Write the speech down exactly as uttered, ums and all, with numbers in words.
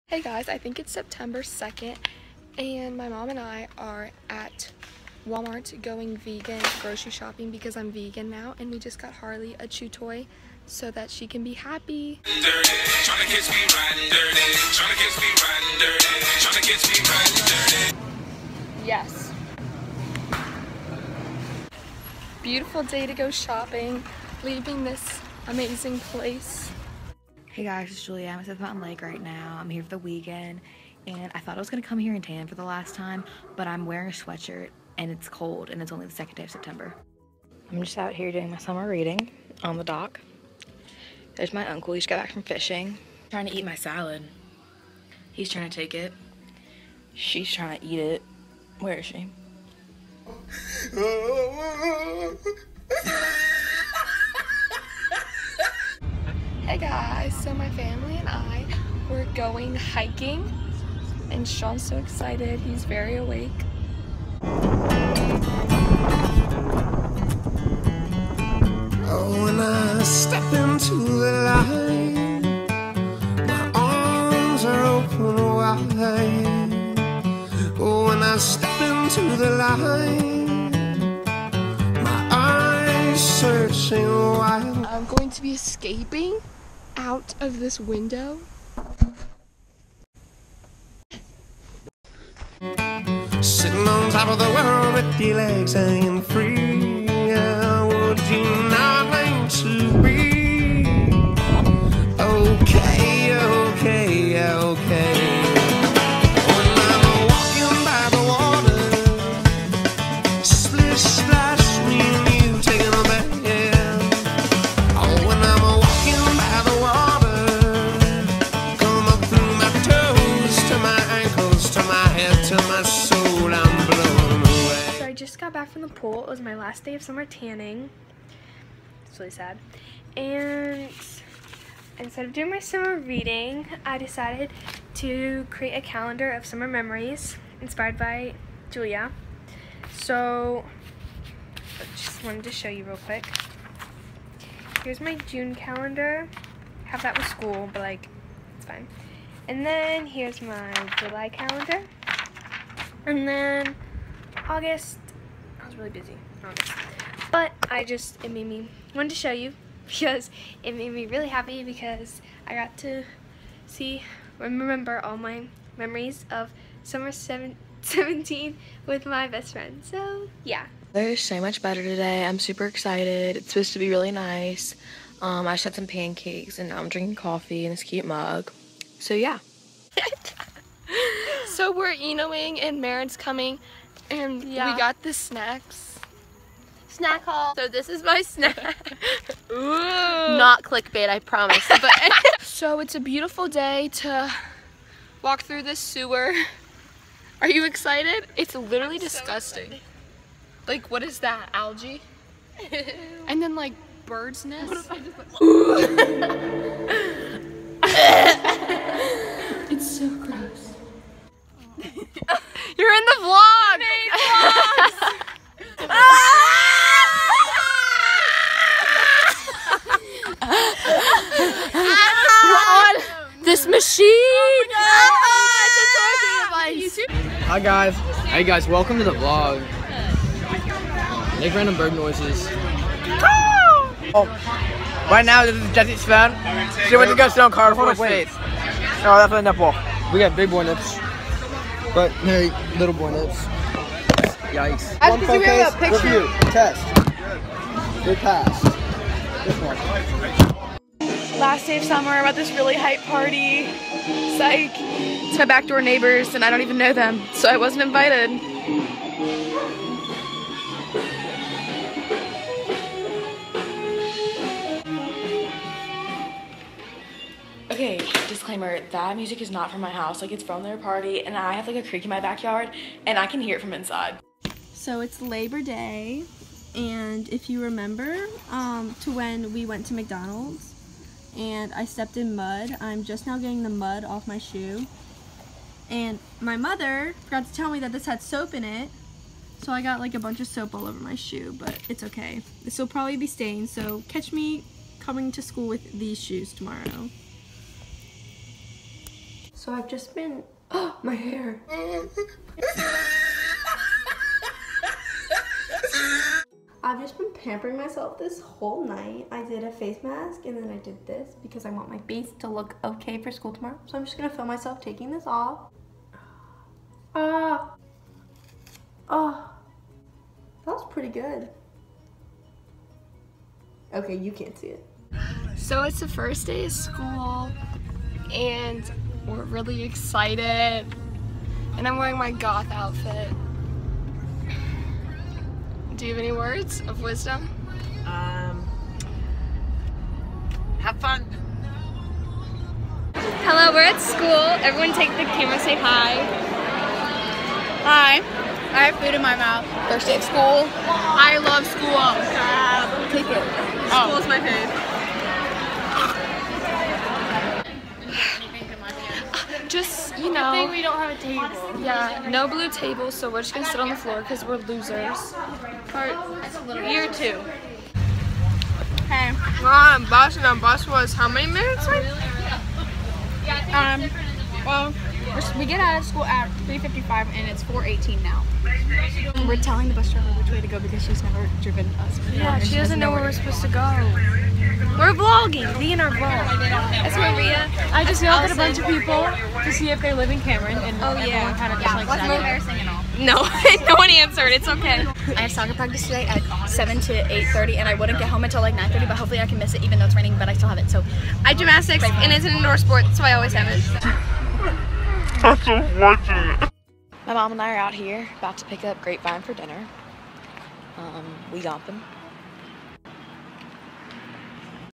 Hey guys, I think it's September second and my mom and I are at Walmart going vegan grocery shopping because I'm vegan now, and we just got Harley a chew toy so that she can be happy. Yes. Beautiful day to go shopping, leaving this amazing place. Hey guys, it's Julia. I'm at South Mountain Lake right now. I'm here for the weekend, and I thought I was gonna come here and tan for the last time, but I'm wearing a sweatshirt and it's cold and it's only the second day of September. I'm just out here doing my summer reading on the dock. There's my uncle. He just got back from fishing. Trying to eat my salad. He's trying to take it. She's trying to eat it. Where is she? Hey guys, so my family and I were going hiking and Sean's so excited, he's very awake. Oh, when I step into the light, my arms are open wide. Oh, when I step into the light, my eyes searching wild. I'm going to be escaping out of this window. Sitting on top of the world with your legs hanging free. Yeah, would you not like to be? Okay, okay, okay. When I'm walking by the water, splish splash, me and you taking a bath. Oh, when I'm walking by the water, come up through my toes to my ankles, to my head, to my soul, I'm blown away. So I just got back from the pool. It was my last day of summer tanning. It's really sad. And instead of doing my summer reading, I decided to create a calendar of summer memories inspired by Julia. So I just wanted to show you real quick. Here's my June calendar. I have that with school, but like, it's fine. And then here's my July calendar. And then August, I was really busy in August. But I just, it made me, wanted to show you because it made me really happy because I got to see, remember all my memories of summer seven, seventeen with my best friend. So yeah. There's so much better today. I'm super excited. It's supposed to be really nice. Um, I just had some pancakes and now I'm drinking coffee in this cute mug. So yeah. So we're Enoing and Marin's coming and Yeah. we got the snacks. Snack haul. So this is my snack. Ooh. Not clickbait, I promise. But So it's a beautiful day to walk through this sewer. Are you excited? It's literally disgusting. So like, what is that? Algae? And then like bird's nest. It's so gross. You're in the vlog. This machine! Hi guys. Hey guys, welcome to the vlog. Make random bird noises. Oh, right now this is Jesse's phone. She went to go sit on car for his face. No, that's a nipple. We got big boy nips, but hey, little boy nips. Yikes. One phone case, review, test. Good pass. This one. Last day of summer, we're at this really hype party. Psych. It's my backdoor neighbors and I don't even know them, so I wasn't invited. Okay, disclaimer, that music is not from my house. Like, it's from their party, and I have like a creek in my backyard, and I can hear it from inside. So it's Labor Day, and if you remember um, to when we went to McDonald's and I stepped in mud, I'm just now getting the mud off my shoe. And my mother forgot to tell me that this had soap in it, so I got like a bunch of soap all over my shoe, but it's okay. This will probably be stained, so catch me coming to school with these shoes tomorrow. So I've just been, oh, my hair. I've just been pampering myself this whole night. I did a face mask and then I did this because I want my face to look okay for school tomorrow. So I'm just gonna film myself taking this off. Ah, oh, that was pretty good. Okay, you can't see it. So it's the first day of school and we're really excited. And I'm wearing my goth outfit. Do you have any words of wisdom? Um, have fun. Hello, we're at school. Everyone take the camera, say hi. Hi. I have food in my mouth. First day of school. I love school. Uh, take it. Oh. School's my fave. Just, you know. I think we don't have a table. Yeah, no blue tables, so we're just gonna sit on the floor because we're losers. For year two. Hey. We're on bus, and our bus was how many minutes late? Um, well, we're, we get out of school at three fifty-five and it's four eighteen now. We're telling the bus driver which way to go because she's never driven us. Yeah, she doesn't know where we're supposed to go. We're vlogging. Be in our vlog. That's Maria. I just yelled at a bunch of people to see if they live in Cameron, and Oh, everyone yeah. kind of just like Wasn't said it. embarrassing at all. No, no one answered. It's okay. I have soccer practice today at seven to eight thirty, and I wouldn't get home until like nine thirty, but hopefully I can miss it even though it's raining, but I still have it, so. I have gymnastics, and it's an indoor sport, so I always have it. My mom and I are out here about to pick up grapevine for dinner. Um, we got them.